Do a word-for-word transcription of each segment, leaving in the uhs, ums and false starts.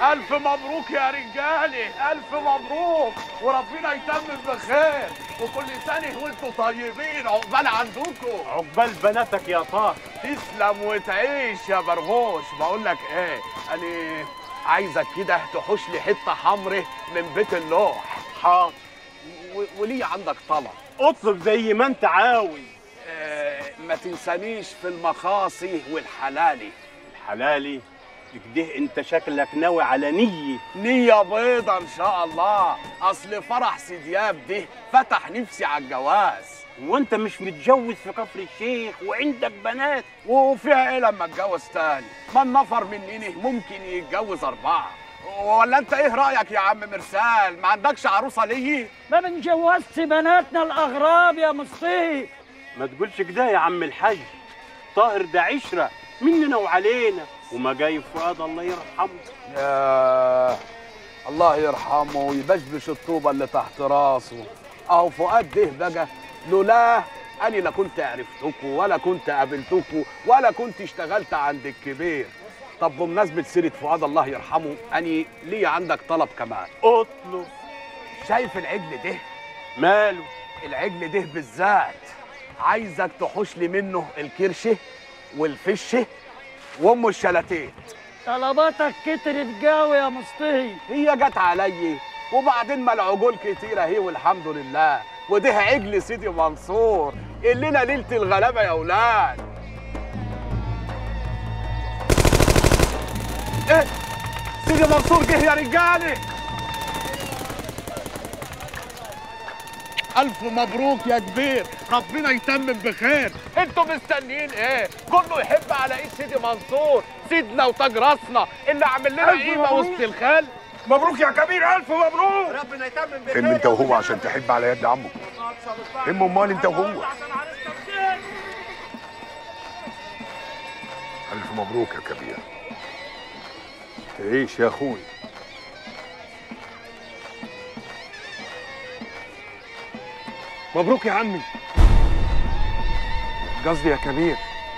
ألف مبروك يا رجالي، ألف مبروك وربنا يتمم بخير، وكل سنة وانتوا طيبين. عقبال عندكم. عقبال بناتك يا طاهر. تسلم وتعيش يا برغوش. بقول لك ايه، أنا عايزك كده تحوش لي حتة حمرة من بيت اللوح. حاضر. وليه عندك طلب؟ اطلب زي ما انت عاوز. آه ما تنسانيش في المخاصي والحلالي. الحلالي؟ كده انت شكلك ناوي على نية. نية بيضة ان شاء الله. اصل فرح سيدياب ده فتح نفسي على الجواز. وانت مش متجوز في كفر الشيخ وعندك بنات؟ وفيها ايه لما اتجوز تاني؟ ما النفر مننا ممكن يتجوز اربعة. ولا انت ايه رايك يا عم مرسال؟ ما عندكش عروسه ليه؟ ما بنجوزش بناتنا الاغراب يا مصطفى. ما تقولش كده يا عم الحاج. طاهر ده عشره مننا وعلينا، وما جاي فؤاد الله يرحمه. يا الله يرحمه ويبشبش الطوبه اللي تحت راسه. اهو فؤاد ده بقى لولاه أنا لا كنت عرفتكوا ولا كنت قابلتكوا ولا كنت اشتغلت عند الكبير. طب بمناسبة سيرة فؤاد الله يرحمه، أنا ليا عندك طلب كمان. اطلب. شايف العجل ده؟ ماله؟ العجل ده بالذات عايزك تحوش لي منه الكرشة والفشة وأم الشلاتين. طلباتك كترت قوي يا مصطفى. هي جت عليا وبعدين ما العجول كتيرة اهي والحمد لله. وده عجل سيدي منصور الليلة ليلة الغلابة يا أولاد. ايه سيدي منصور جه يا رجالي. ألف مبروك يا كبير، ربنا يتمم بخير. انتوا مستنيين ايه؟ كله يحب على ايد سيدي منصور، سيدنا وتاج راسنا اللي عامل لنا قيمة وسط الخل. مبروك يا كبير، ألف مبروك. ربنا يتمم بخير. هم انت وهو عشان تحب على يد عمك. هم امال انت وهو. ألف مبروك يا كبير. تعيش يا اخوي. مبروك يا عمي. قصدي يا كبير.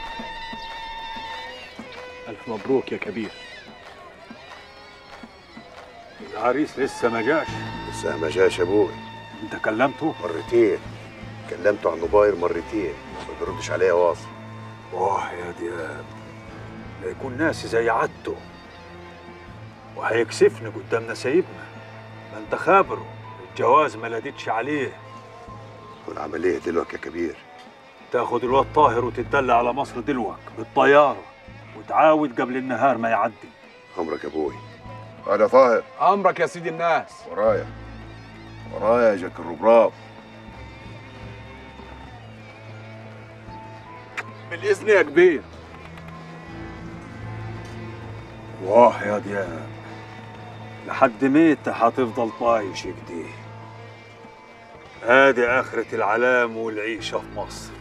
ألف مبروك يا كبير. العريس لسه ما جاش. لسه ما جاش يا ابوي. انت كلمته؟ مرتين. كلمته عن الموبايل مرتين ما بيردش عليا واصل. واه يا دياب، لا يكون ناسي زي عادته وهيكسفني قدام نسايبنا. ما انت خابره الجواز ما لدتش عليه. ونعمل ايه دلوقتي يا كبير؟ تاخد الواد طاهر وتتدلى على مصر دلوك بالطياره وتعاود قبل النهار ما يعدي. امرك يا ابوي. هذا طاهر. امرك يا سيدي الناس. ورايا ورايا يا جاك الربراب. بالاذن يا كبير. واه يا دياب، لحد ميت هتفضل طايش كده. ادي اخرة العلام والعيشة في مصر.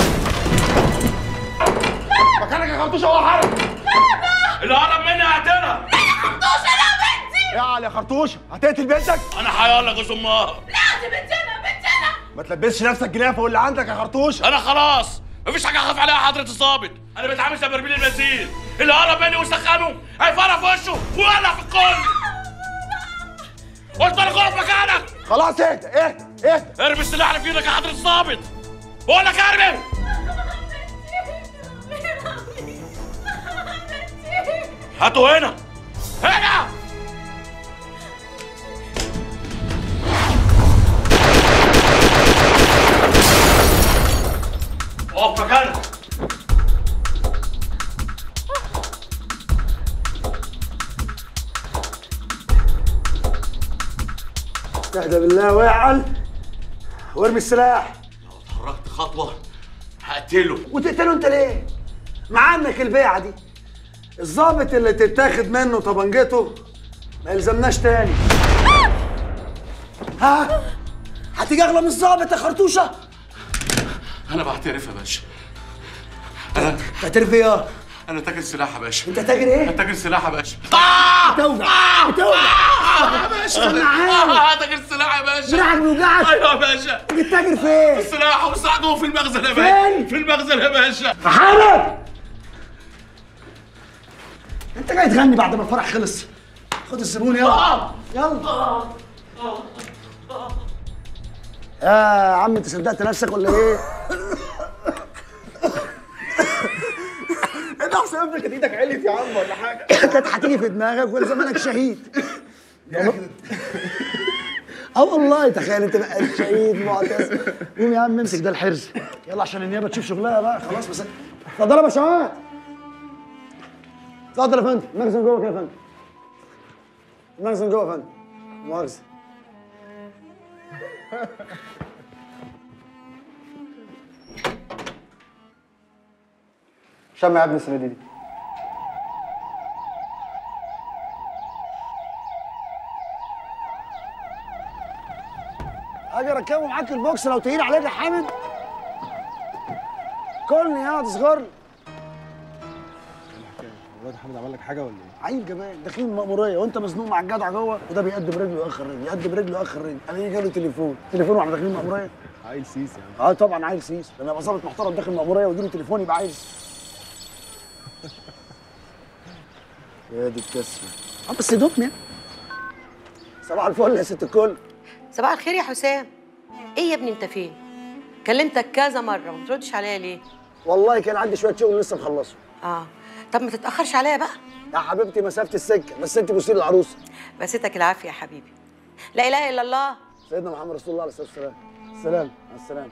مكانك يا خرطوش هو حرب. اللي قرب مني هقتلها. لا يا خرطوش انا بنتي. يا علي يا خرطوش، هتقتل بنتك؟ انا هيقول لك يا امها. لا دي بنتنا بنتنا. ما تلبسش نفسك جنافه واللي عندك يا خرطوش. انا خلاص مفيش حاجه اخاف عليها حضرة الظابط. انا بتعامل زي برميل البنزين، اللي قرب مني وسخنه هيفرق في وشه ويولع في الكل. قلت لك اقف مكانك. خلاص اهدى اهدى اهدى. ارمي السلاح اللي في ايدك يا حضرة الظابط. بقول لك ارمي. هاتوا هنا هنا. اقف مكانك. استهدى بالله واعقل وارمي السلاح. لو اتحركت خطوه هقتله. وتقتله انت ليه؟ معانك البيعه دي. الظابط اللي تتاخد منه طبنجته ما يلزمناش تاني. ها؟ هتيجي اغلى من الظابط يا خرطوشه؟ انا بعترف يا باشا. انا تعترف ايه؟ انا تاجر سلاح يا باشا. انت تاجر ايه؟ انا تاجر سلاح يا باشا. بتوجع بتوجع يا باشا. انا عارف. اه تاجر سلاح يا باشا. دراعك بيوجعك؟ ايوه يا باشا. بتتاجر فين؟ السلاح والسلاح جوه في المخزن يا باشا. فين؟ في المخزن يا باشا. محمد انت جاي تغني بعد ما الفرح خلص. خد الزبون يلا يلا. يا عم انت صدقت نفسك ولا ايه؟ انت احسن ابنك كانت ايدك عليت يا عم ولا حاجه؟ كانت هتيجي في دماغك ولا زمانك شهيد. اه والله تخيل انت بقى شهيد معتز. قوم يا عم امسك ده الحرز يلا عشان النيابه تشوف شغلها بقى خلاص. بس اتفضل يا باشمهندس. اتفضل يا فندم. المخزن جوه كده يا فندم. المخزن جوه يا فندم. مؤاخذه. شم يا ابني السنه دي. اجي اركبه معاك البوكس لو تقيل عليك يا حامد. كلني يا تصغر لي. الواد حامد عمل لك حاجه ولا ايه؟ عيل جبان داخلين المأمورية وانت مزنوق مع الجدع جوه وده بيقدم رجله يأخر رجله يقدم رجله يأخر رجله. انا يجي جاله تليفون تليفون واحنا داخلين المأمورية. عيل سيس يعني. اه طبعا عيل سيس لما يبقى ظابط محترم داخل المأمورية ويجيله تليفون يبقى عيل. يا دي الكسفة. اه بس دوبني. صباح الفل يا ست الكل. صباح الخير يا حسام. ايه يا ابني انت فين؟ كلمتك كذا مره وما بتردش عليا ليه؟ والله كان عندي شويه شغل لسه مخلصه. اه طب ما تتاخرش عليا بقى. يا حبيبتي مسافه السكه بس انت بصي للعروسه. بسيتك العافيه يا حبيبي. لا اله الا الله. سيدنا محمد رسول الله عليه الصلاه والسلام. السلام على السلامه.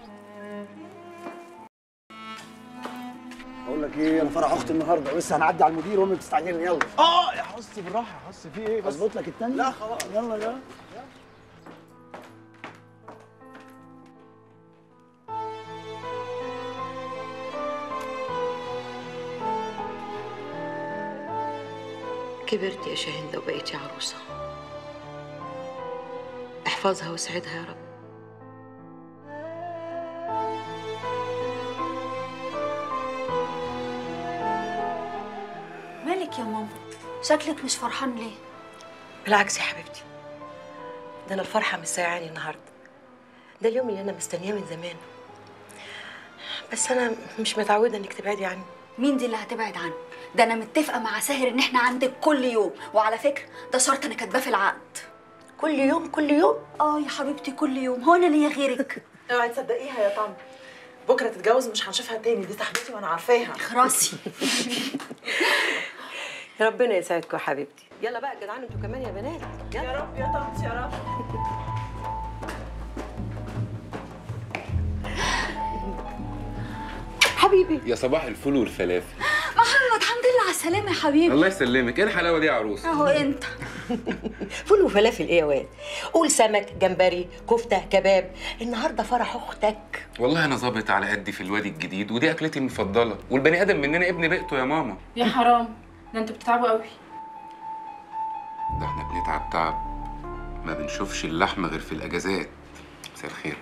بقول لك ايه انا فرح اختي النهارده ولسه هنعدي على المدير وامي بتستعجلني. يلا. اه يا حس بالراحه يا حس في ايه بس؟ اظبط لك التاني؟ لا خلاص. يلا يلا. كبرت يا شاهندة وبقيتي عروسة. احفظها واسعدها يا رب. مالك يا ماما؟ شكلك مش فرحان ليه؟ بالعكس يا حبيبتي، ده انا الفرحة مش سايعاني النهارده. ده اليوم اللي انا مستنياه من زمان. بس انا مش متعودة انك تبعدي عني. مين دي اللي هتبعد عني؟ ده انا متفقه مع ساهر ان احنا عندك كل يوم، وعلى فكره ده شرط انا كاتباه في العقد. كل يوم كل يوم؟ اه يا حبيبتي كل يوم. هو انا ليا غيرك؟ اوعي تصدقيها يا طنط، بكره تتجوز مش هنشوفها تاني. دي صاحبتي وانا عارفاها. خراسي. ربنا يسعدكم يا حبيبتي. يلا بقى جدعان انتوا كمان يا بنات. يلا. يا رب يا طنط يا رب. حبيبي يا صباح الفل والفلافل. محمد الحمد لله على السلامه يا حبيبي. الله يسلمك. ايه الحلاوه دي يا عروسه؟ اهو انت. فول وفلافل ايه يا واد؟ قول سمك، جمبري، كفته، كباب. النهارده فرح اختك. والله انا ظابط على قدي في الوادي الجديد ودي اكلتي المفضله، والبني ادم مننا ابن بيئته يا ماما. يا حرام، ده انتوا بتتعبوا قوي. ده احنا بنتعب تعب ما بنشوفش اللحمه غير في الاجازات. مساء الخير.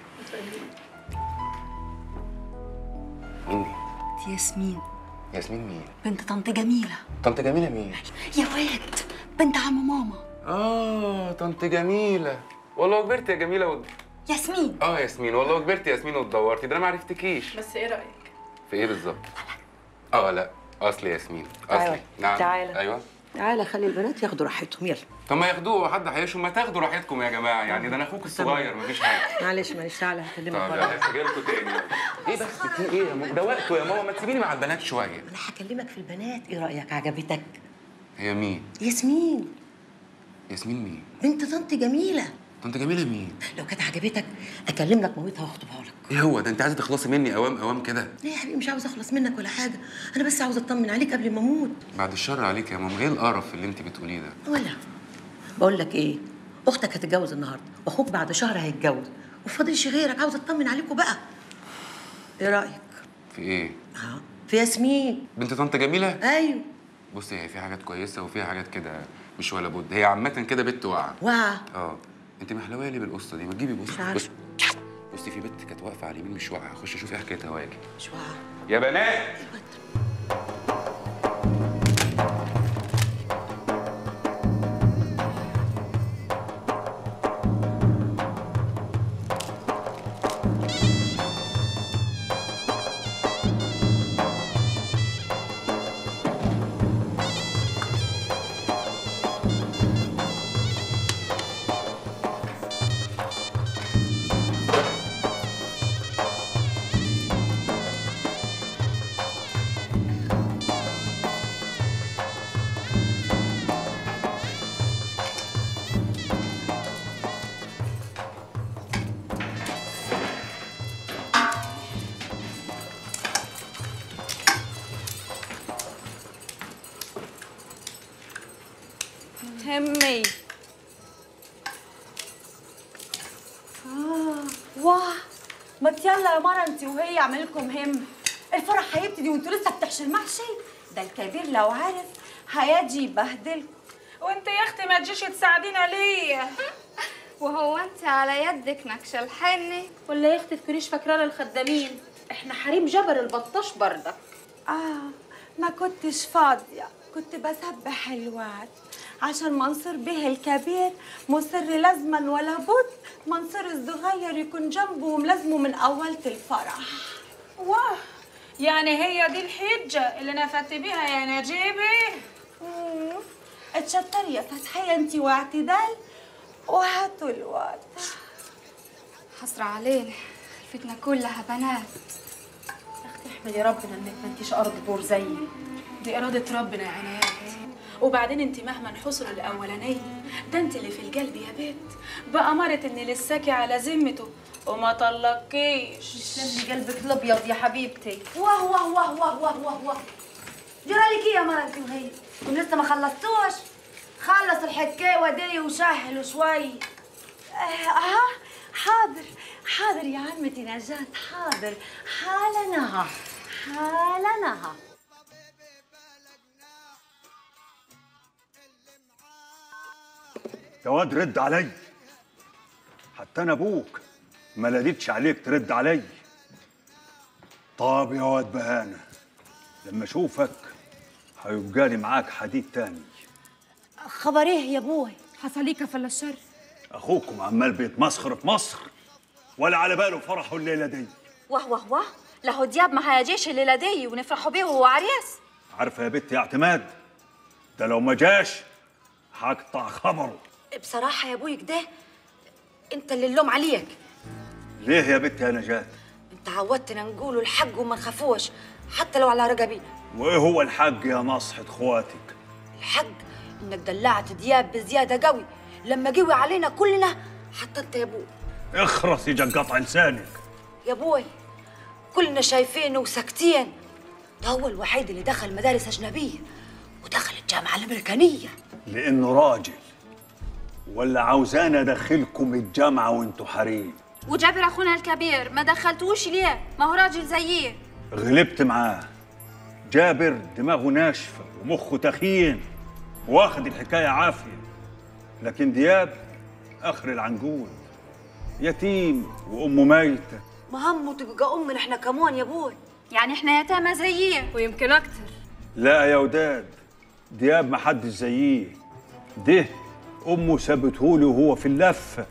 مين دي؟ دي ياسمين. ياسمين مين؟ بنت طنط جميله. طنط جميله مين؟ يا واد بنت عم ماما. اه طنط جميله. والله كبرت يا جميله ود... ياسمين. اه ياسمين والله كبرت يا ياسمين واتدورتي. ده انا ما عرفتكيش. بس ايه رايك؟ في ايه بالظبط؟ اه لا اصل ياسمين اصلي. نعم تعالى. ايوه تعالى خلي البنات ياخدوا راحتهم. يلا. طب ما ياخدوه حد هيشوا. ما تاخدوا راحتكم يا جماعه يعني. ده انا اخوك الصغير مفيش حاجه. معلش معلش تعالى هكلمك طب بره. يلا جايلكوا تاني. ايه بس في ايه يا ماما؟ ده وقته يا ماما. ما تسيبيني مع البنات شويه. انا هكلمك في البنات. ايه رايك؟ عجبتك؟ هي مين؟ ياسمين. ياسمين مين؟ بنت طنط جميله. طنط جميله مين؟ لو كانت عجبتك اكلم لك مامتها واخطبها لك. ايه هو ده؟ انت عايزه تخلصي مني اوام اوام كده؟ ليه يا حبيبي؟ مش عاوزه اخلص منك ولا حاجه، انا بس عاوزه اطمن عليك قبل ما اموت. بعد الشر عليك يا ماما. ايه القرف اللي انت بتقوليه ده؟ ولا بقول لك ايه، اختك هتتجوز النهارده واخوك بعد شهر هيتجوز ومفاضلش غيرك. عاوزه اطمن عليكم بقى. ايه رايك؟ في ايه؟ اه في ياسمين بنت طنط جميله. ايوه. بصي هي في حاجات كويسه وفي حاجات كده مش ولا بد. هي عامه كده بنت واقعه. واقعه. اه انت محلوه لي بالقصه دي. ما تجيبي بصي. مش عارفه. بصي في بنت كانت واقفه على اليمين مش واقعه. اخش اشوف ايه حكايتها واجي. مش واقعه يا بنات. ما يلا يا مرة انت وهي اعمل لكم هم. الفرح هيبتدي وانتوا لسه بتحشوا المحشي. ده الكبير لو عارف هيجي يبهدلكم. وانت يا اختي ما تجيش تساعدينا ليه؟ وهو انت على يدك نكش الحنة؟ ولا يا اختي تكونيش فاكره الخدامين، احنا حريم جبر البطاش بردك. اه ما كنتش فاضية، كنت بسبح الوعد عشان منصور به الكبير مصر لازما ولا بد منصور الصغير يكون جنبه وملازمه من أولة الفرح. واه، يعني هي دي الحجة اللي نفدت بيها يا نجيبي؟ امم اتشطري يا فتحية انت واعتدال وهاتوا الواد. حسرة علينا، الفتنة كلها بنات. يا اختي احمدي ربنا انك ما انتيش ارض بور زيي، دي اراده ربنا يا عنايات. وبعدين انت مهما انحصر الاولانيه ده انت اللي في القلب يا بنت، بأمارة ان لساكي على ذمته وما طلقكيش. يسلم قلبك الابيض يا حبيبتي. واه واه واه واه واه واه واه جرى لك ايه يا مرة انت وهي؟ انتم لسه ما خلصتوش؟ خلص الحكايه دي وسهلوا شوي. اه حاضر حاضر يا عمتي نجاة، حاضر حالنا حالنا. يا واد رد علي، حتى انا ابوك ما لديتش عليك ترد علي. طب يا واد بهانه، لما اشوفك هيبقى لي معاك حديد تاني. خبر ايه يا ابوي؟ حصل ليك فلا الشر؟ اخوكم عمال بيتمسخر في مصر ولا على باله فرحه الليله دي. واه واه واه، لهو دياب ما هيجيش الليله دي ونفرحوا بيه وهو عريس. عارفه يا بنتي يا اعتماد، ده لو ما جاش هقطع خبره. بصراحه يا ابوي كده انت اللي اللوم عليك. ليه يا بنتي يا نجاة؟ انت عودتنا نقولوا الحق وما نخافوش حتى لو على رقبينا. وايه هو الحق يا نصحة اخواتك؟ الحق انك دلعت دياب بزياده قوي لما جوي علينا كلنا حتى انت يا ابوي. اخرس يجا قطع لسانك. يا ابوي كلنا شايفينه وساكتين، ده هو الوحيد اللي دخل مدارس اجنبيه ودخل الجامعه الامريكانيه. لانه راجل، ولا عاوزانا ادخلكم الجامعه وانتوا حريم؟ وجابر اخونا الكبير ما دخلتوش ليه؟ ما هو راجل زيه. غلبت معاه. جابر دماغه ناشفه ومخه تخين واخد الحكايه عافيه، لكن دياب اخر العنقود، يتيم وامه ميته. ما همه تبقى امنا احنا كمان يا ابوي. يعني احنا يتامى زيه ويمكن اكتر. لا يا وداد، دياب ما حدش زيه، ده امه سابتهولي وهو في اللفه.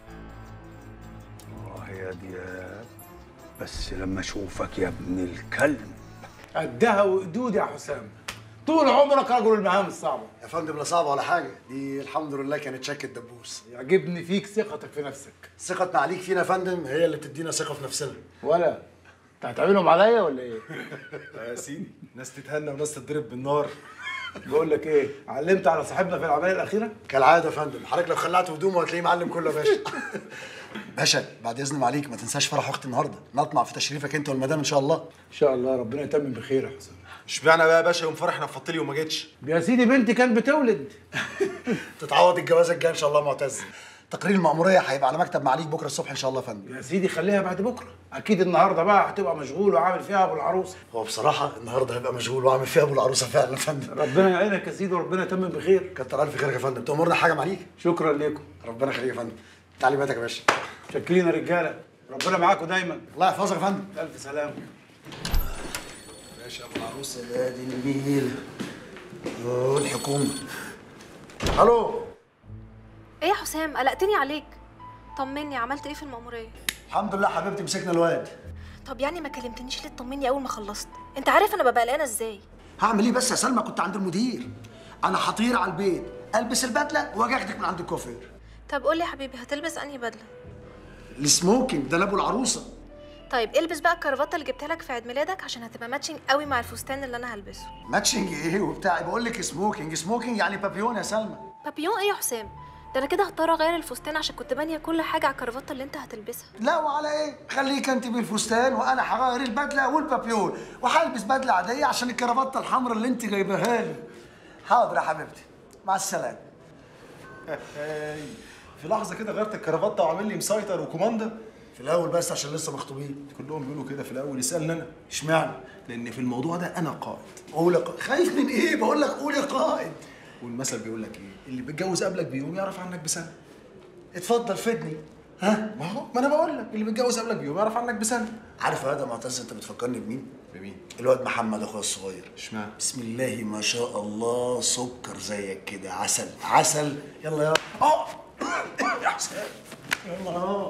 اه يا دياب، بس لما اشوفك يا ابن الكلب. قدها وقدود يا حسام، طول عمرك رجل المهام الصعبه. يا فندم لا صعبه ولا حاجه، دي الحمد لله كانت شكه دبوس. يعجبني فيك ثقتك في نفسك. ثقتنا عليك فينا يا فندم هي اللي بتدينا ثقه في نفسنا. ولا انت هتعملهم عليا ولا ايه؟ يا سيدي ناس تتهنى وناس تتضرب بالنار. بقول لك ايه، علمت على صاحبنا في العمليه الاخيره؟ كالعاده يا فندم، حضرتك لو خلعت هدومه هتلاقيه معلم كله يا باشا. باشا بعد اذن معاليك ما تنساش فرح اختي النهارده، نطمع في تشريفك انت والمدام ان شاء الله. ان شاء الله ربنا يتمم بخير يا حسام. اشمعنى بقى يا باشا يوم فرحنا في فطلي وما جيتش؟ يا سيدي بنتي كانت بتولد. تتعوض الجوازه الجايه ان شاء الله يا معتز. تقرير المأمورية هيبقى على مكتب معاليك بكره الصبح ان شاء الله يا فندم. يا سيدي خليها بعد بكره، اكيد النهارده بقى هتبقى مشغول وعامل فيها ابو العروسه. هو بصراحه النهارده هيبقى مشغول وعامل فيها ابو العروسه فعلا يا فندم. ربنا يعينك يا سيدي وربنا يتمم بخير. كتر الف خيرك يا فندم، تأمرنا حاجه معاليك؟ شكرا لكم. ربنا يخليك يا فندم. تعليماتك يا باشا. شاكرين يا رجاله، ربنا معاكم دايما. الله يحفظك يا فندم. الف سلامه. ماشي يا ابو العروسه يا دي النيل. والحكومه. الو. ايه يا حسام قلقتني عليك، طمني عملت ايه في المأمورية؟ الحمد لله حبيبتي مسكنا الواد. طب يعني ما كلمتنيش ليه تطمني اول ما خلصت؟ انت عارف انا ببقى قلقانه ازاي. هعمل ايه بس يا سلمى، كنت عند المدير. انا هطير على البيت البس البدله واجي اخدك من عند الكوافير. طب قول لي يا حبيبي هتلبس انهي بدله؟ السموكينج ده لابو العروسه. طيب البس بقى الكرافته اللي جبتها لك في عيد ميلادك عشان هتبقى ماتشنج قوي مع الفستان اللي انا هلبسه. ماتشنج ايه وبتاع؟ بقول لك سموكينج، سموكينج يعني بابيون يا سلمى. بابيون ايه يا حسام؟ ده انا كده هضطر اغير الفستان عشان كنت بانيه كل حاجه على الكرافته اللي انت هتلبسها. لا وعلى ايه؟ خليك انت بالفستان وانا هغير البدله والبابيون وهلبس بدله عاديه عشان الكرافته الحمراء اللي انت جايباها لي. حاضر يا حبيبتي، مع السلامه. في لحظه كده غيرت الكرافته وعامل لي مسيطر وكوماندا. في الاول بس عشان لسه مخطوبين. كلهم بيقولوا كده في الاول، يسالني انا اشمعنى؟ لان في الموضوع ده انا قائد. قول يا قائد. خايف من ايه؟ بقول لك قول يا قائد. والمثل بيقول لك ايه؟ اللي بيتجوز قبلك بيوم يعرف عنك بسنه. اتفضل فدني. ها؟ ما هو ما انا بقول لك اللي بيتجوز قبلك بيوم يعرف عنك بسنه. عارف يا واد يا معتز انت بتفكرني بمين؟ بمين؟ الواد محمد اخويا الصغير. اشمعنى؟ بسم الله ما شاء الله، سكر زيك كده، عسل عسل. يلا يلا اه يا حسام يلا اه.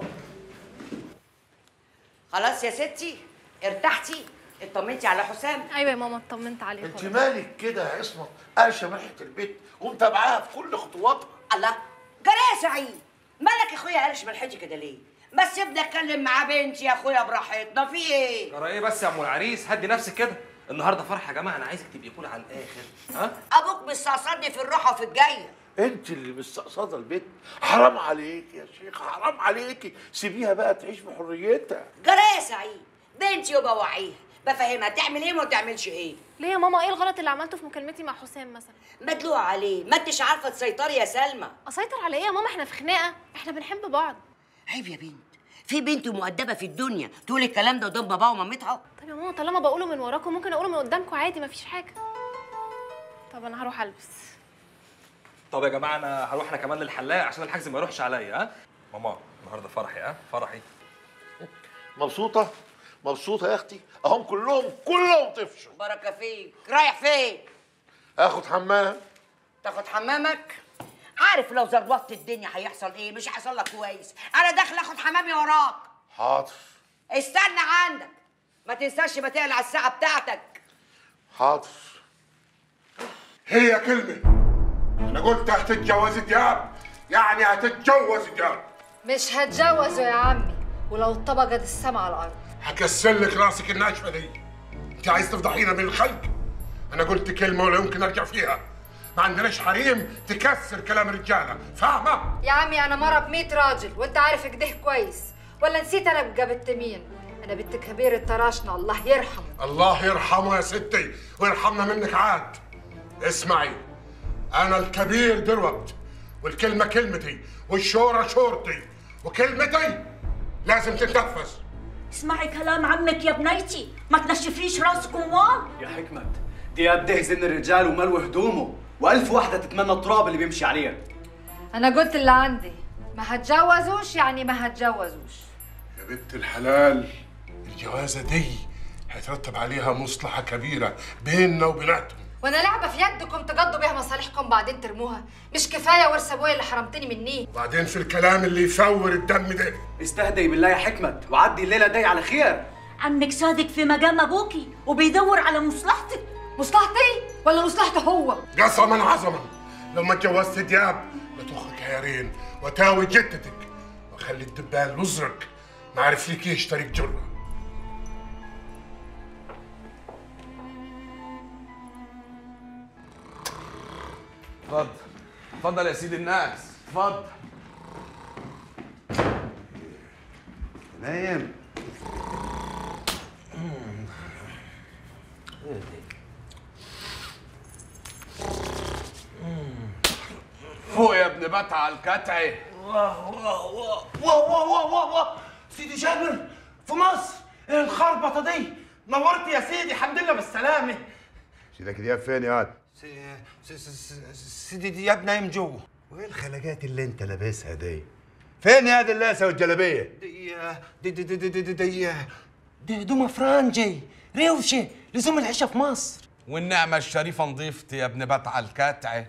خلاص يا ستي ارتحتي؟ اطمنتي على حسام؟ ايوه يا ماما اطمنت عليه. انت مالك كده يا عصمت؟ قرشه من ريحه البيت ومتابعاها في كل خطواتها. الله، جرى يا سعيد؟ مالك يا اخويا قرش من حجي كده ليه؟ ما سيبني اتكلم مع بنتي يا اخويا براحتنا، في ايه؟ جرى ايه بس يا ام العريس؟ هدي نفسك كده، النهارده فرح يا جماعه، انا عايزك تبقي كول على الاخر. ها؟ ابوك مستقصدني في الروحه وفي الجايه. انت اللي مستقصده البيت، حرام عليك يا شيخ، حرام عليكي، سيبيها بقى تعيش بحريتها. جرى يا سعيد؟ بنتي وبوعيها، بفهمها تعمل ايه وما تعملش ايه. ليه يا ماما؟ ايه الغلط اللي عملته في مكالمتي مع حسام مثلا؟ مدلوع عليه، ما انتش عارفه تسيطري يا سلمى. اسيطر على ايه يا ماما؟ احنا في خناقه، احنا بنحب بعض. عيب يا بنت، في بنت مؤدبه في الدنيا تقول الكلام ده قدام باباها ومامتها؟ طب يا ماما طالما بقوله من وراكم ممكن اقوله من قدامكم عادي، مفيش حاجه. طب انا هروح البس. طب يا جماعه انا هروح انا كمان للحلاق عشان الحجز ما يروحش عليا. ها ماما النهارده فرحي، ها فرحي. مبسوطه؟ مبسوطه يا اختي؟ اهم كلهم كلهم طفشوا. بركه فيك. رايح فين؟ اخد حمام. تاخد حمامك؟ عارف لو ظبطت الدنيا هيحصل ايه؟ مش هيحصل لك كويس. انا داخل اخد حمامي وراك. حاضر. استنى عندك، ما تنساش ما تقلع الساعه بتاعتك. حاضر. هي كلمه، انا قلت هتتجوز دياب، يعني هتتجوز دياب. مش هتجوزه يا عمي، ولو اتطبقت السما على الارض هكسر لك راسك الناشفه دي. انت عايز تفضحينا من الخلق؟ انا قلت كلمه ولا يمكن ارجع فيها. ما عندناش حريم تكسر كلام الرجاله، فاهمه؟ يا عمي انا مره بمية راجل وانت عارف كده كويس، ولا نسيت انا بقى بنت مين؟ انا بنت كبير الطراشنه الله يرحمه. الله يرحمه يا ستي ويرحمنا منك عاد. اسمعي، انا الكبير دلوقتي، والكلمه كلمتي والشوره شورتي، وكلمتي لازم تتنفذ. اسمعي كلام عمك يا بنيتي، ما تنشفيش راسك امال. يا حكمت دياب ده يزن الرجال وملوي هدومه، والف واحده تتمنى التراب اللي بيمشي عليها. انا قلت اللي عندي، ما هتجوزوش يعني ما هتجوزوش. يا بنت الحلال، الجوازه دي هيترتب عليها مصلحه كبيره بيننا وبيناتهم. وانا لعبه في يدكم تقضوا بيها مصالحكم بعدين ترموها، مش كفايه ورث ابويا اللي حرمتني منيه. وبعدين في الكلام اللي يفور الدم ده. استهدي بالله يا حكمت وعدي الليله دي على خير. عمك صادق في مقام ابوكي وبيدور على مصلحتك. مصلحتي ولا مصلحته هو؟ قسما عظما لو ما اتجوزت دياب لتخرج عيارين وتاوي جدتك وخلي الدبان الازرق ما عرف ليك يشترك جره. اتفضل اتفضل يا سيدي الناس، اتفضل. نايم. فوق يا ابن بتع الكتعي. واه واه واه واه واه واه واه واه سيدي جابر في مصر، ايه الخربطه دي؟ نورت يا سيدي، الحمد لله بالسلامه. سيدك دياب فين يا واد؟ سيدي دياب نايم جوه. وايه الخلاجات اللي انت لابسها دي؟ فين يا دي اللاسه والجلابيه؟ دي دي دي دي دي دي دي دي دوما فرنجي روشه لزوم العشاء في مصر. والنعمه الشريفه نضيفتي يا ابن بتع الكتعي.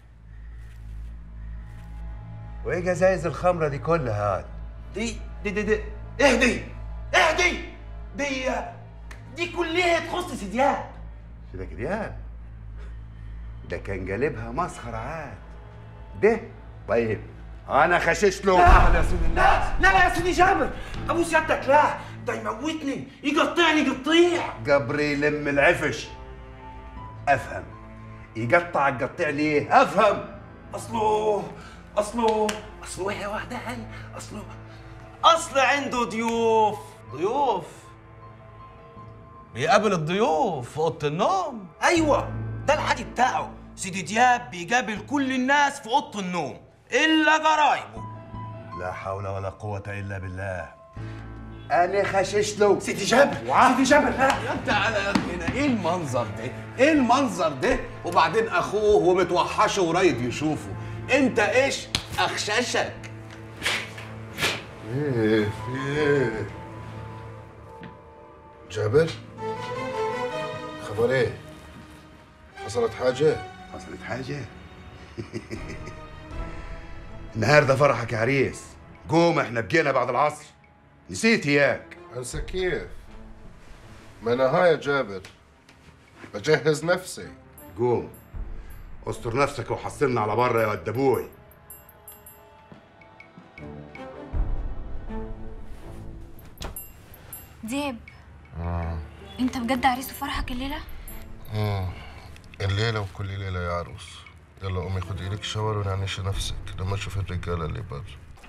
وايه جزايز الخمره دي كلها هاد؟ دي دي دي دي اهدي اهدي دي دي كلها تخص سيدي دياب. سيدك دياب ده كان جالبها مسخره عاد. ده طيب انا خشش له. لا يا سيدي الناس، لا لا يا سيدي جابر، ابو سيادتك لا، ده يموتني يقطعني قطيع. جبر يلم العفش. افهم يقطع القطيع ليه؟ افهم. اصله اصله اصله يا وحدان، اصله اصل عنده ضيوف. ضيوف بيقابل الضيوف في اوضه النوم. ايوه ده العادي بتاعه. سيدي دياب بيقابل كل الناس في اوضه النوم الا قرايبه. لا حول ولا قوه الا بالله. انا خشش له. سيدي جابر سيدي جابر انت على هنا ايه المنظر ده؟ ايه المنظر ده؟ وبعدين اخوه ومتوحشه ورايد يشوفه، انت ايش اخششك؟ ايه في ايه؟ جابر؟ خبر ايه؟ حصلت حاجة؟ حصلت حاجة؟ النهارده فرحك يا عريس، قوم احنا بقينا بعد العصر. نسيت اياك. انسى كيف؟ ما انا هاي يا جابر بجهز نفسي. قوم استر نفسك وحصلنا على بره يا ود ابوي. ديب، اه انت بجد عريس وفرحك الليله؟ امم الليلة وكل ليلة يا عروس. يلا قومي خدي لك شاور ونعنشي نفسك لما تشوفي الرجالة اللي بره.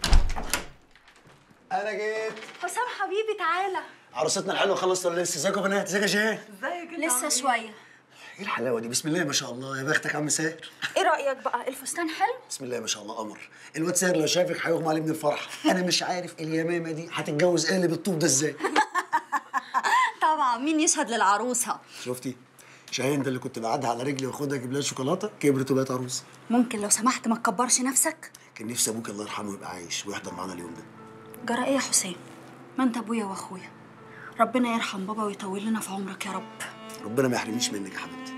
انا جيت. حسام حبيبي تعالى. عروستنا الحلوه خلصت ولا لسه؟ ازيكم يا بنات؟ ازيك يا جيهان؟ ازيك لسه شويه. ايه الحلاوه دي؟ بسم الله ما شاء الله، يا بختك عم ساهر. ايه رايك بقى؟ الفستان حلو؟ بسم الله ما شاء الله قمر. الواد ساهر لو شافك هيغمى عليه من الفرح. انا مش عارف اليمامه دي هتتجوز قالب الطوب ده ازاي. طبعا مين يشهد للعروسه؟ شفتي؟ شاهين ده اللي كنت بعدها على رجلي واخدها اجيب لها شوكولاته كبرت وبقت عروسه. ممكن لو سمحت ما تكبرش نفسك؟ كان نفسي ابوك الله يرحمه يبقى عايش ويحضر معانا اليوم ده. جرى ايه يا حسام؟ ما انت ابويا واخويا. ربنا يرحم بابا ويطول لنا في عمرك يا رب. ربنا ما يحرمنيش منك يا حبيبتي.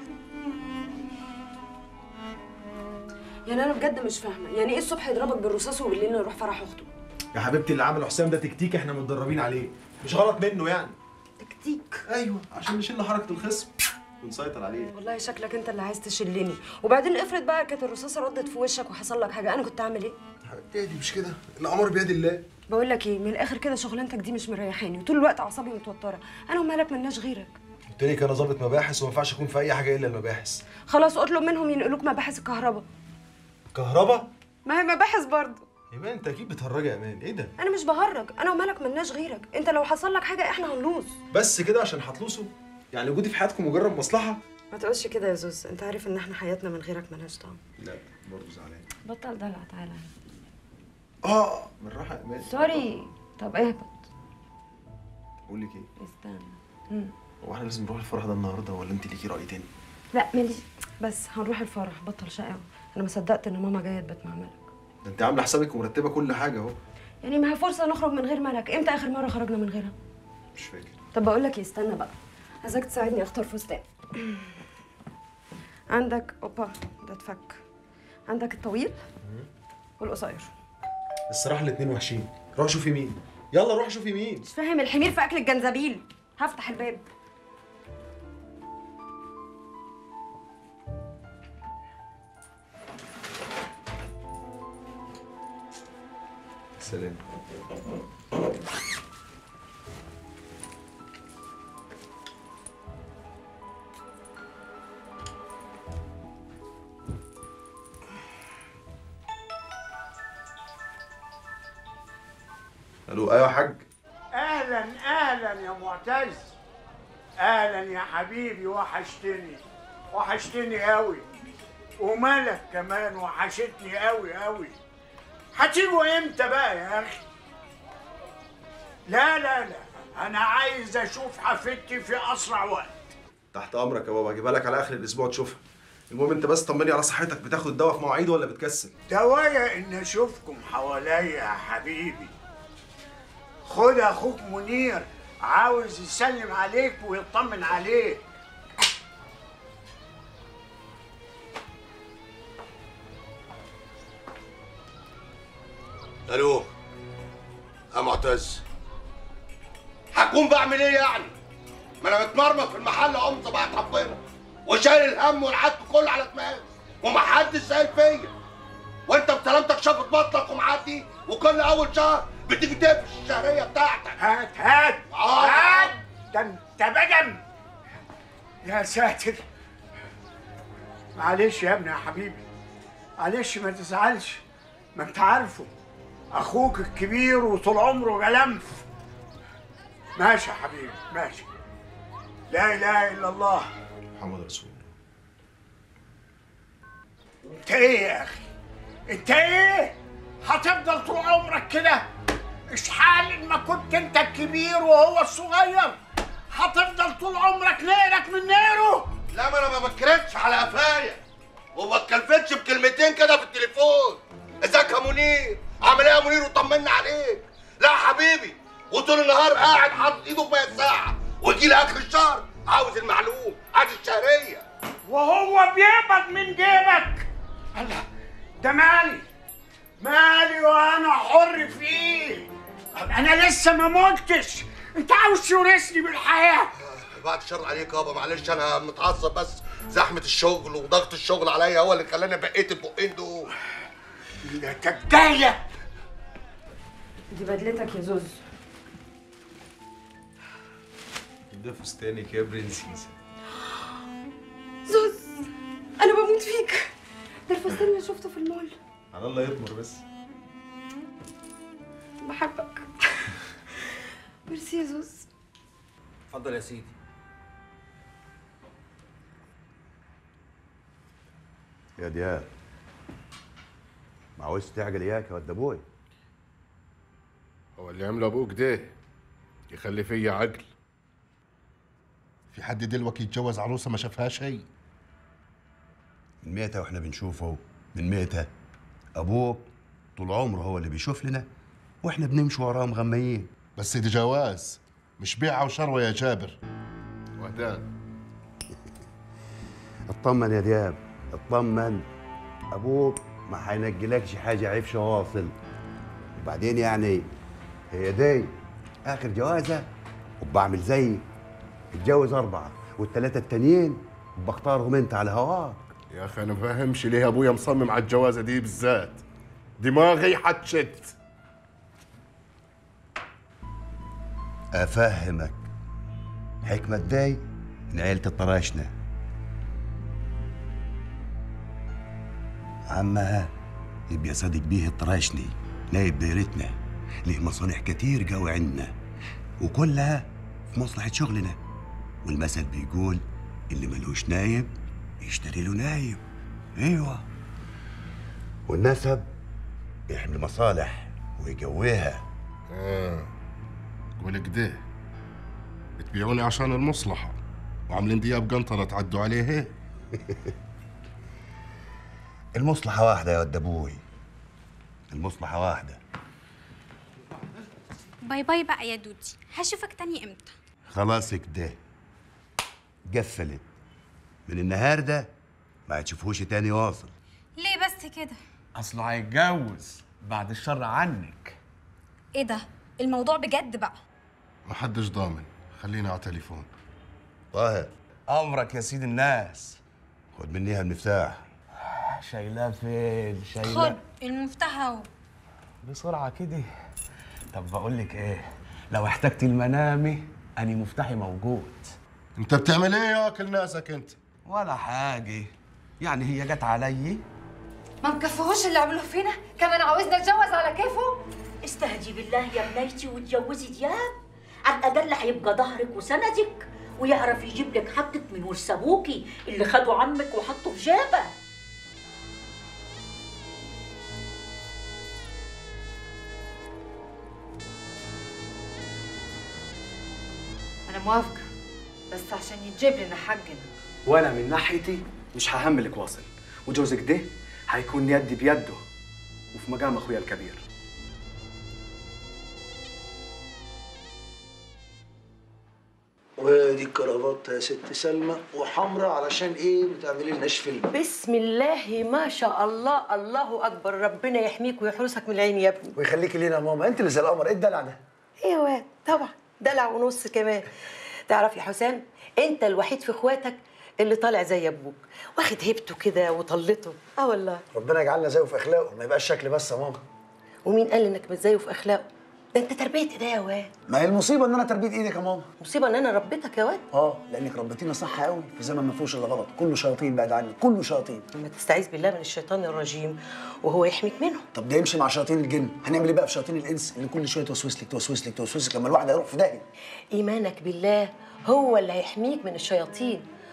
يعني انا بجد مش فاهمه، يعني ايه الصبح يضربك بالرصاص وبالليل نروح فرح اخته؟ يا حبيبتي اللي عمله حسام ده تكتيك احنا متدربين عليه، مش غلط منه يعني. تكتيك؟ ايوه عشان نشيل حركه الخصم ونسيطر عليه. والله شكلك انت اللي عايز تشلني، وبعدين افرض بقى كانت الرصاصه ردت في وشك وحصل لك حاجه، انا كنت اعمل ايه؟ حبيبتي دي مش كده، الامر بيد الله. بقول لك ايه، من الاخر كده شغلانتك دي مش مريحاني وطول الوقت اعصابي متوتره، انا ومالك ملناش غيرك. قلت لك انا ظابط مباحث وما ينفعش اكون في اي حاجه الا المباحث. خلاص اطلب منهم ينقلوك مباحث الكهرباء. كهرباء؟ ما هي مباحث برضه. ايمان انت اكيد بتهرجي يا امان، ايه ده؟ انا مش بهرج، انا ومالك ملناش غيرك، انت لو حصل لك حاجه احنا هنلوظ. بس كده عشان هتلوثوا؟ يعني وجودي في حياتكم مجرد مصلحه؟ ما تقولش كده يا زوز، انت عارف ان احنا حياتنا من غيرك ملهاش طعم. لا برضه زعلان. بطل دلع تعالى. اه بالراحه يا امان. سوري. طب اهبط. بقول لك ايه؟ استنى. امم هو احنا لازم نروح الفرح ده النهارده ولا انت ليكي راي تاني؟ لا ماليش، بس هنروح الفرح، بطل شقاوة. انا ما صدقت ان ماما جايه تبات مع ملك. ده انت عامله حسابك ومرتبه كل حاجه اهو. يعني ما هي فرصه نخرج من غير ملك، امتى اخر مره خرجنا من غيرها؟ مش فاكر. طب بقول لك ايه، استنى بقى، عايزاك تساعدني اختار فستان. عندك اوبا ده اتفك، عندك الطويل والقصير. الصراحه الاثنين وحشين، روح شوفي مين. يلا روح شوفي مين. مش فاهم، الحمير في اكل الجنزبيل. هفتح الباب. سلام. الو ايوه يا حاج. اهلا اهلا يا معتز. اهلا يا حبيبي، وحشتني وحشتني قوي. ومالك كمان وحشتني قوي قوي. هتيجوا امتى بقى يا اخي؟ لا لا لا، انا عايز اشوف حفيدتي في اسرع وقت. تحت امرك يا بابا، اجيبها لك على اخر الاسبوع تشوفها. المهم انت بس طمني على صحتك، بتاخد الدواء في مواعيده ولا بتكسل؟ دوايا ان اشوفكم حواليا يا حبيبي. خد اخوك منير عاوز يسلم عليك ويطمن عليك. الو يا معتز، هكون بعمل ايه يعني؟ ما انا متمرمط في المحل ام صباح ربنا وشايل الهم والعك كله على دماغي ومحدش سائل فيا، وانت بسلامتك شافت بطنك ومعدي وكل اول شهر بتيجي تقفش الشهريه بتاعتك. هات هات آه. هات، ده انت بجم. يا ساتر، معلش يا ابني يا حبيبي، معلش ما تزعلش، ما انت عارفه اخوك الكبير وطول عمره جلمف. ماشي يا حبيبي ماشي. لا اله الا الله محمد رسول الله. انت ايه يا اخي؟ انت ايه؟ هتفضل طول عمرك كده؟ اشحال ما كنت انت الكبير وهو الصغير هتفضل طول عمرك نيرك من نيره. لا ما انا ما بكرتش على قفايا وما اتكلفتش بكلمتين كده في التليفون. ازيك يا منير؟ عامل ايه يا منير وطمنا عليك؟ لا يا حبيبي، وطول النهار قاعد حاطط ايده في الساعه ويجي لي اخر الشهر عاوز المعلوم، عايز الشهريه. وهو بيقبض من جيبك. الله، ده مالي مالي وانا حر فيه. انا لسه ما متش، انت عاوز تورثني بالحياه. بعد الشر عليك يابا، معلش انا متعصب بس زحمه الشغل وضغط الشغل عليا هو اللي خلاني بقيت البقين دول. لا تتضايق. دي بدلتك يا زوز. ده فستانك يا برنسيسة. زوز انا بموت فيك، ده الفستان اللي شفته في المول. على الله يطمر بس. بحبك. ميرسي يا زوز. اتفضل يا سيدي. يا دياب، ما عاوز تعجل اياك يا ود ابوي. هو اللي عمله ابوك ده يخلي فيا عقل؟ في حد دلوقتي يتجوز عروسه ما شافهاش هي؟ من ميتة واحنا بنشوفه، من ميتة ابوك طول عمره هو اللي بيشوف لنا واحنا بنمشي وراه مغميين. بس دي جواز مش بيعه وشروه يا جابر. وهدان اطمن يا دياب، اطمن. ابوك ما هينجلكش حاجه عفشه واصل. وبعدين يعني هي دي اخر جوازه وبعمل زيي، اتجوز اربعه والثلاثه التانيين بختارهم انت على هواك. يا اخي انا ما فاهمش ليه ابويا مصمم على الجوازه دي بالذات، دماغي حتشت. افهمك، حكمة داي من عيلة الطراشنة. عمها يبقى صديق بيه الطراشني، نايب دايرتنا، ليه مصانع كتير قوي عندنا وكلها في مصلحة شغلنا. والمثل بيقول اللي ملوش نايب يشتري له نايب. ايوه، والنسب يحمي مصالح ويقويها. اه قول كده بتبيعوني عشان المصلحة وعاملين دياب قنطرة تعدوا عليه هيك. المصلحة واحدة يا ود ابوي، المصلحة واحدة. باي باي بقى يا دودي، هشوفك تاني امتى؟ خلاص كده قفلت، من النهارده ما هتشوفوش تاني واصل. ليه بس كده؟ اصله هيتجوز بعد الشر عنك. ايه ده؟ الموضوع بجد بقى؟ محدش ضامن، خلينا على تليفون. طاهر، امرك يا سيد الناس. خد منيها المفتاح. شايلاه فين؟ شايلاه خد المفتاح اهو. بسرعه كده. طب بقول لك ايه، لو احتجتي المنامي اني مفتاحي موجود. انت بتعمل ايه يا اكل ناسك انت؟ ولا حاجه، يعني هي جت علي. ما مكفهوش اللي عملوه فينا، كمان عاوزنا نتجوز على كيفه. استهدي بالله يا بنيتي وتجوزي دياب، على الاقل هيبقى ظهرك وسندك ويعرف يجيب لك حقك من ورث ابوكي اللي خدوا عمك وحطه في جيبه. انا موافقه، بس عشان يتجيب لنا حقنا. وانا من ناحيتي مش ههملك واصل، وجوزك ده هيكون يدي بيده وفي مقام اخويا الكبير. ودي الكرافته يا ست سلمى، وحمراء علشان ايه بتعملي لناش فيلم. بسم الله ما شاء الله، الله اكبر، ربنا يحميك ويحرسك من العين يا ابني. ويخليكي لينا يا ماما، انت اللي زي القمر. ايه الدلع ده؟ ايه يا واد، طبعا دلع ونص كمان. تعرف يا حسام، انت الوحيد في اخواتك اللي طالع زي ابوك، واخد هيبته كده وطلته. اه والله ربنا يجعلنا زيه في اخلاقه، ما يبقاش شكل بس يا ماما. ومين قال انك مش زيه في اخلاقه؟ ده انت تربيتي ده يا واد. ما هي المصيبه ان انا تربيت ايدك يا ماما. مصيبه ان انا ربيتك يا واد. اه لانك ربيتينا صح قوي في زمن ما فيهوش الا غلط، كله شياطين بعد عني، كله شياطين. لما تستعيذ بالله من الشيطان الرجيم وهو يحميك منه. طب ده يمشي مع شياطين الجن، هنعمل ايه بقى في شياطين الانس اللي كل شويه توسوس لك توسوس لك توسوس لك لما الواحد هيروح في داهيه؟ ايمانك بالله هو اللي هيحميك من الشياطين،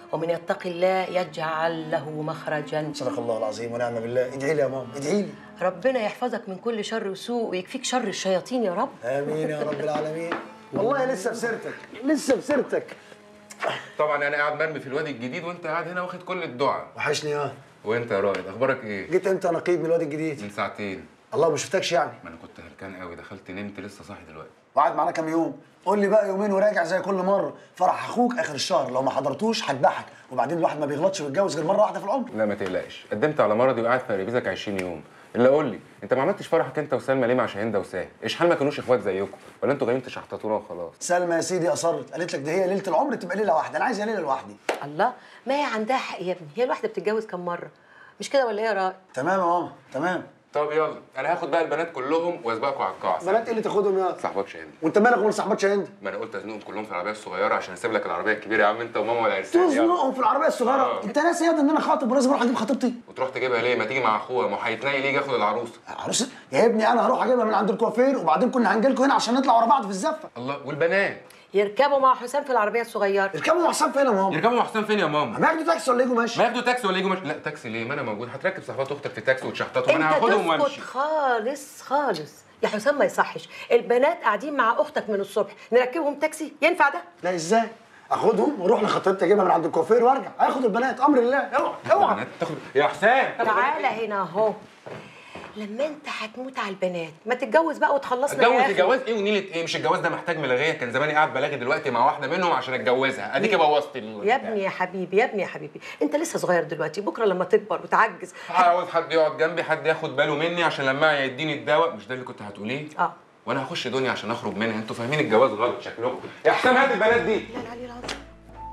ومن يتق الله يجعل له مخرجا. صدق الله العظيم ونعم بالله. ادعي لي يا ماما، ادعي لي. ربنا يحفظك من كل شر وسوء ويكفيك شر الشياطين يا رب. امين يا رب العالمين. والله لسه بسيرتك، لسه بسيرتك. طبعا انا قاعد مرمي في الوادي الجديد وانت قاعد هنا واخد كل الدعاء. وحشني اه. وانت يا رائد اخبارك ايه؟ جيت امتى نقيب من الوادي الجديد؟ من ساعتين. الله ما شفتكش يعني. ما انا كنت هلكان قوي، دخلت نمت لسه صاحي دلوقتي. وقعد معانا كام يوم؟ قول لي بقى يومين وراجع زي كل مره. فرح اخوك اخر الشهر، لو ما حضرتوش هذبحك، وبعدين الواحد ما بيغلطش ويتجوز غير مره واحده في العمر. لا ما تقلقش، قدمت على مرضي وقاعد في ريبيزك عشرين يوم. الا قول لي انت ما عملتش فرحك انت وسلمى ليه مع شاهين ده وساه؟ اشحال ما كانوش اخوات زيكم، ولا انتوا جايين تشحططونا وخلاص؟ سلمى يا سيدي اصرت، قالت لك ده هي ليله العمر تبقى ليله واحده، انا عايزه ليله لوحدي. الله، ما هي عندها حق يا ابني، هي الواحده بتتجوز كم مره؟ مش كده ولا ايه يا رائد؟ تمام يا ماما، تمام. طب يلا انا هاخد بقى البنات كلهم واسبقكم على القاعه. بنات ايه اللي تاخدهم يا صاحبات شاهين. وانت مالك ومال صاحبات شاهين؟ ما انا قلت ازنقهم كلهم في العربيه الصغيره عشان اسيب لك العربيه الكبيره يا عم انت وماما والعرسان. تزنقهم في العربيه الصغيره؟ آه. انت ناسي يا ابني ان انا خاطب ولازم اروح اجيب خطيبتي. وتروح تجيبها ليه؟ ما تيجي مع اخوها، ما هو هيتنقل يجي ياخد العروسه. عروسه؟ يا ابني انا هروح اجيبها من عند الكوافير وبعدين كنا هنجي لكم هنا عشان نطلع ورا بعض في الزفه. الله، والبنات؟ يركبوا مع حسام في العربيه الصغيره. يركبوا مع حسام فين يا ماما؟ يركبوا مع حسام فين يا ماما؟ ما ياخدوا تاكسي ولا يجوا ماشي؟ ما ياخدوا تاكسي ولا يجوا ماشي؟ لا تاكسي ليه؟ ما انا موجود، هتركب صاحبات اختك في تاكسي وتشحططهم، انا هاخدهم وامشي. انت تسكت خالص خالص يا حسام، ما يصحش. البنات قاعدين مع اختك من الصبح، نركبهم تاكسي؟ ينفع ده؟ لا ازاي؟ اخدهم واروح لخطيبتي اجيبها من عند الكوافير وارجع، هاخد البنات امر الله. اوعى اوعى تاخد يا حسام. تعالى هنا اهو. لما انت هتموت على البنات ما تتجوز بقى وتخلصنا اتجوز ايه جواز ايه ونيله ايه؟ مش الجواز ده محتاج ملاغيه، كان زماني قاعد بلاغي دلوقتي مع واحده منهم عشان اتجوزها، اديكي بوظت يا ابني يا حبيبي، يا ابني يا حبيبي، انت لسه صغير دلوقتي، بكره لما تكبر وتعجز عاوز حد يقعد جنبي، حد ياخد باله مني عشان لما يديني الدواء. مش ده اللي كنت هتقوليه؟ اه. وانا هخش دنيا عشان اخرج منها، انتوا فاهمين الجواز غلط شكلكم. يا حسام هات البنات دي. لا لا لا لا.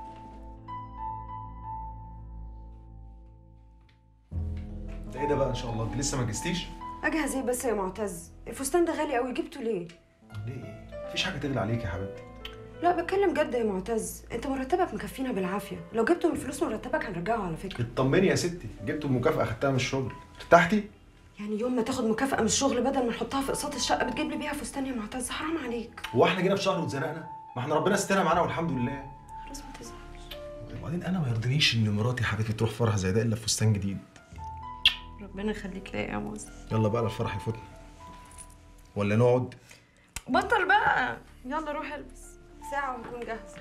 ده ايه ده بقى ان شاء الله؟ انت لسه ما جهزتيش؟ اجهز ايه بس يا معتز؟ الفستان ده غالي قوي، جبته ليه؟ ليه؟ مفيش حاجه تغلى عليك يا حبيبتي. لا بتكلم جد يا معتز، انت مرتبك مكفينا بالعافيه، لو جبته من فلوس مرتبك هنرجعه على فكره. اطمني يا ستي، جبته بمكافاه اخدتها من الشغل. ارتحتي؟ يعني يوم ما تاخد مكافاه من الشغل بدل ما نحطها في اقساط الشقه بتجيب لي بيها فستان يا معتز؟ حرام عليك. هو احنا جينا في شهر واتزنقنا؟ ما احنا ربنا سترها معانا والحمد لله. خلاص ما تزعلش. وبعدين انا ما يرضينيش ان مراتي حبيبتي تروح فرح زي ده الا في فستان جديد. ربنا يخليك ليا يا موز. يلا بقى الفرح يفوتنا ولا نقعد؟ بطل بقى، يلا روح البس، ساعه ونكون جاهزه.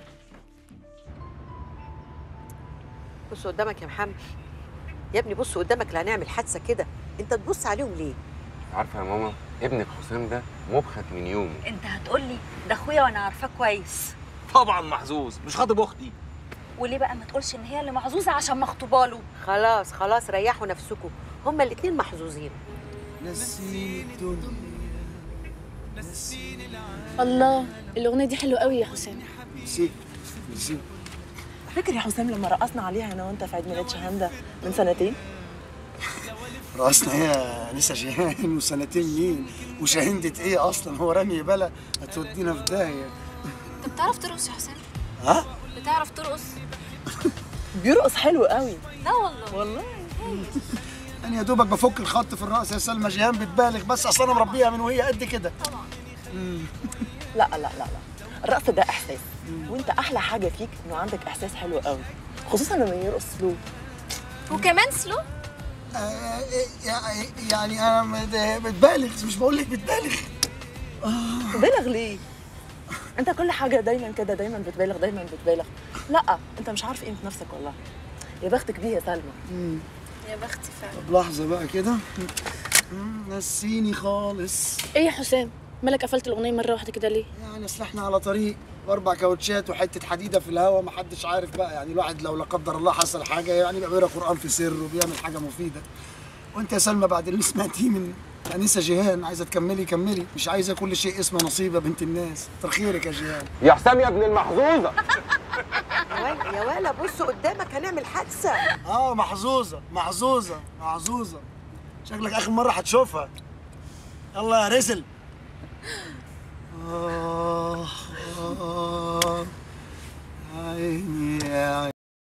بص قدامك يا محمد يا ابني، بص قدامك، لا هنعمل حادثه كده، انت تبص عليهم ليه؟ عارفه يا ماما ابنك حسام ده مبخت من يومه. انت هتقولي ده اخويا وانا عارفاه كويس. طبعا محظوظ، مش خاطب اختي. وليه بقى ما تقولش ان هي اللي محظوظه عشان مخطوبه له؟ خلاص خلاص ريحوا نفسكم، هما الاتنين محظوظين. نسيني الدنيا. الله، الاغنيه دي حلوه قوي يا حسام. ميرسي ميرسي. فاكر يا حسام لما رقصنا عليها انا وانت في عيد ميلاد شهندة من سنتين؟ رقصنا ايه يا نسا جيهان؟ وسنتين مين؟ وشهندة ايه اصلا؟ هو رمي بلا هتودينا في داهيه. انت بتعرف ترقص يا حسام؟ ها؟ بتعرف ترقص؟ بيرقص حلو قوي. لا والله. والله انا يا دوبك بفك الخط في الرقص يا سلمى جيهان، بتبالغ بس اصل انا مربيها من وهي قد كده. طبعا. لا لا لا لا، الرقص ده احساس، وانت احلى حاجه فيك انه عندك احساس حلو قوي، خصوصا لما يرقص سلو. وكمان سلو؟ آه يعني انا بتبالغ، مش بقول لك بتبالغ. تبالغ ليه؟ انت كل حاجه دايما كده، دايما بتبالغ دايما بتبالغ. لا انت مش عارف قيمه نفسك والله. يا بختك بيه يا سلمى. يا بختي فعلا. طب لحظه بقى كده، نسيني خالص. ايه يا حسام؟ مالك قفلت الاغنيه مره واحده كده ليه؟ يعني اصل احنا على طريق واربع كاوتشات وحته حديده في الهواء، محدش عارف بقى، يعني الواحد لو لا قدر الله حصل حاجه يعني يبقى بيقرا قران في سر وبيعمل حاجه مفيده. وانت يا سلمى بعد اللي سمعتيه من انسه جيهان عايزه تكملي كملي، مش عايزه كل شيء اسمه نصيبه بنت الناس. كتر خيرك يا جيهان. يا حسام يا ابن المحظوظه. يا ولا بص قدامك، هنعمل حادثه. اه محظوظه محظوظه محظوظه، شكلك اخر مره هتشوفها. يلا يا رزل. آه